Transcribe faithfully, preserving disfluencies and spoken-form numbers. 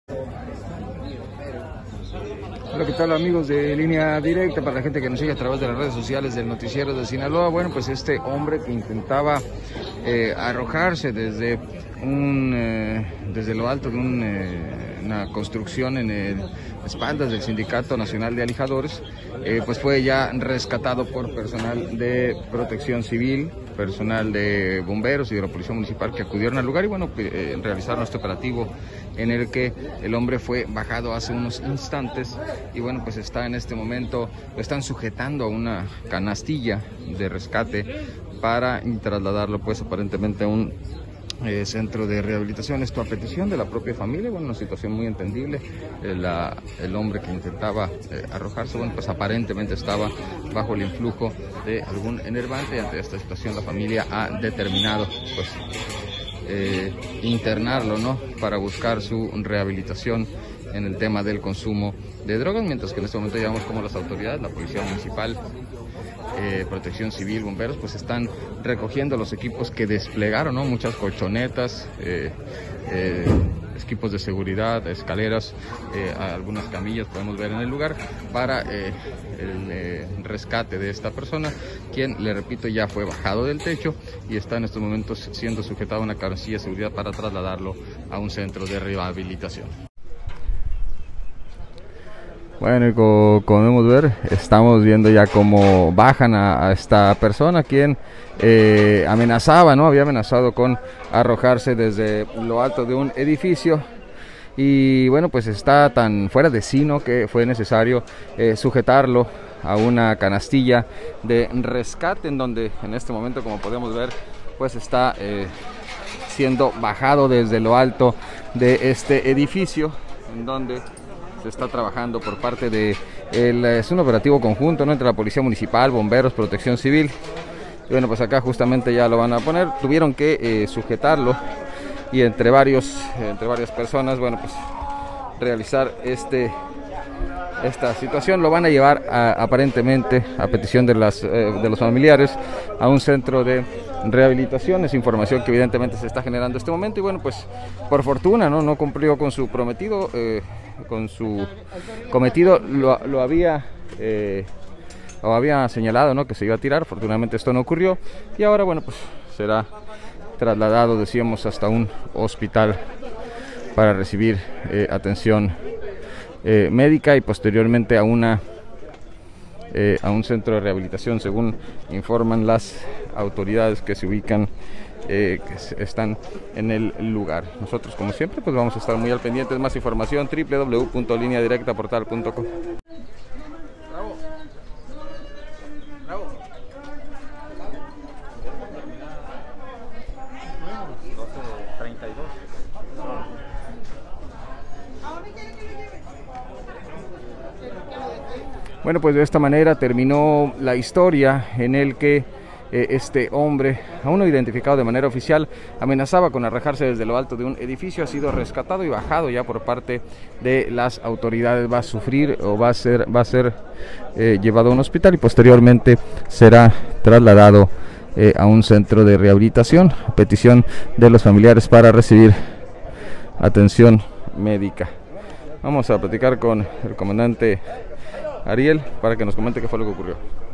Hola, ¿qué tal amigos de Línea Directa? Para la gente que nos sigue a través de las redes sociales del noticiero de Sinaloa, bueno, pues este hombre que intentaba eh, arrojarse desde un eh, desde lo alto de un, eh, una construcción en el espaldas del Sindicato Nacional de Alijadores, eh, pues fue ya rescatado por personal de Protección Civil, personal de bomberos y de la Policía Municipal que acudieron al lugar y bueno, eh, realizaron este operativo en el que el hombre fue bajado hace unos instantes y bueno, pues está en este momento, lo están sujetando a una canastilla de rescate para trasladarlo pues aparentemente a un eh, centro de rehabilitación. Esto a petición de la propia familia, bueno, una situación muy entendible. Eh, la, el hombre que intentaba eh, arrojarse, bueno, pues aparentemente estaba bajo el influjo de algún enervante y ante esta situación la familia ha determinado pues eh, internarlo, ¿no?, para buscar su rehabilitación en el tema del consumo de drogas, mientras que en este momento ya vemos como las autoridades, la Policía Municipal, eh, Protección Civil, bomberos, pues están recogiendo los equipos que desplegaron, ¿no?, muchas colchonetas, eh, eh, equipos de seguridad, escaleras, eh, algunas camillas podemos ver en el lugar para eh, el eh, rescate de esta persona, quien, le repito, ya fue bajado del techo y está en estos momentos siendo sujetado a una canastilla de seguridad para trasladarlo a un centro de rehabilitación. Bueno, y como podemos ver, estamos viendo ya cómo bajan a, a esta persona, quien eh, amenazaba, ¿no? Había amenazado con arrojarse desde lo alto de un edificio. Y bueno, pues está tan fuera de sí, ¿no?, que fue necesario eh, sujetarlo a una canastilla de rescate, en donde en este momento, como podemos ver, pues está eh, siendo bajado desde lo alto de este edificio, en donde se está trabajando por parte de el, es un operativo conjunto, ¿no?, entre la Policía Municipal, bomberos, Protección Civil. Y bueno, pues acá justamente ya lo van a poner. Tuvieron que eh, sujetarlo y entre varios entre varias personas, bueno, pues realizar este esta situación. Lo van a llevar a, aparentemente a petición de las eh, de los familiares a un centro de rehabilitación. Es información que evidentemente se está generando en este momento y bueno, pues por fortuna no no cumplió con su prometido eh, con su cometido. Lo, lo había eh, lo había señalado, ¿no?, que se iba a tirar. Afortunadamente esto no ocurrió y ahora, bueno, pues será trasladado, decíamos, hasta un hospital para recibir eh, atención eh, médica y posteriormente a una eh, a un centro de rehabilitación, según informan las autoridades que se ubican eh, que están en el lugar. Nosotros, como siempre, pues vamos a estar muy al pendiente. Más información, w w w punto línea directa portal punto com. Bueno, pues de esta manera terminó la historia en el que eh, este hombre, aún no identificado de manera oficial, amenazaba con arrojarse desde lo alto de un edificio. Ha sido rescatado y bajado ya por parte de las autoridades. Va a sufrir o va a ser, va a ser eh, llevado a un hospital y posteriormente será trasladado eh, a un centro de rehabilitación a petición de los familiares para recibir atención médica. Vamos a platicar con el comandante Ariel para que nos comente qué fue lo que ocurrió.